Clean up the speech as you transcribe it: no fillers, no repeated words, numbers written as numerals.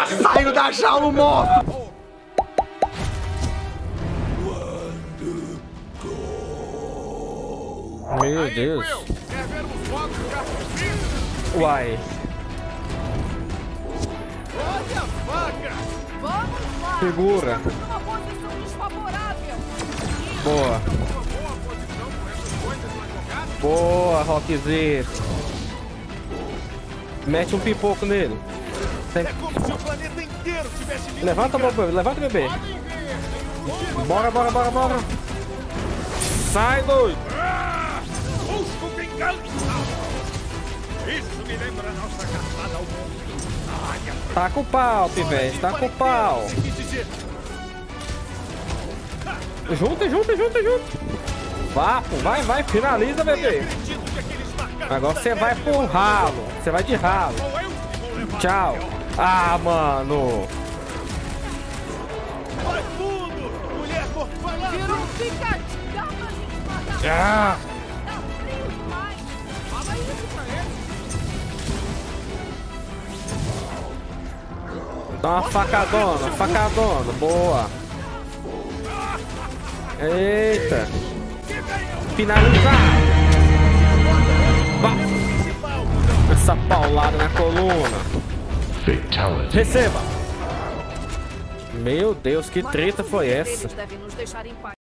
saindo da jaula, o monstro! Meu Deus. Quer ver os fogos de artifício? Uai. Olha a faca! Vamos lá! Segura. Estamos numa posição desfavorável. Boa. Uma boa posição com essas coisas na jogada. Boa, Rockzito. Mete um pipoco nele. Tem- É como se o planeta inteiro tivesse vindo. Levanta, bebê. Levanta, bebê. Podem ver. Bora, bora, bora, bora. Sai, doido. Busco vingança! Isso me lembra a nossa caçada ao mundo. Ai, Tá com o pau, pivete. Tá com o pau. Junta, junta, junta, junta. Vá, pô, vai, vai. Finaliza, bebê. Agora você vai pro ralo. Você vai de ralo. Tchau. Ah, mano. Vai fundo! Mulher morfalada! Virou um picadinho. Dá pra gente matar. Ah. Tá frio demais. Fala isso pra ele! Dá uma facadona, facadona. Boa. Eita. Finalizar. Vá. Essa paulada na coluna. Fatality. Receba. Meu Deus, que treta foi essa? Eles devem nos deixar em paz.